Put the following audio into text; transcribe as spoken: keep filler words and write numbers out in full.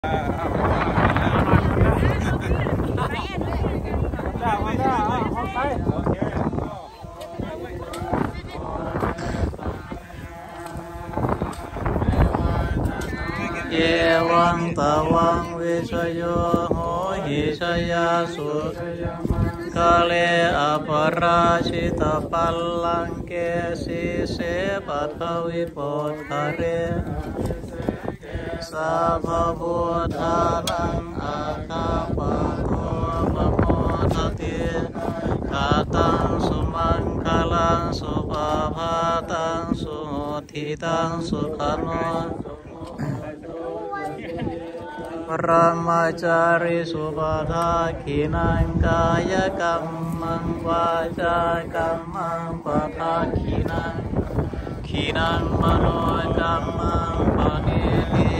เยวังตะวังวิชโยโหหิชยาสุกาเลอปราชิตปัลลังเกสิเสปัทวิปุตตะเรสัพพุทธานังอาคาปะโตปะโมทติกาตังสุมังคลังสุภาภาตังสุทิตังสุขโนปรมาจาริสุปทาขีนังกายกรรมังวาจากรรมังปทาขีนังขีนังมโนกรรมังปณิทิ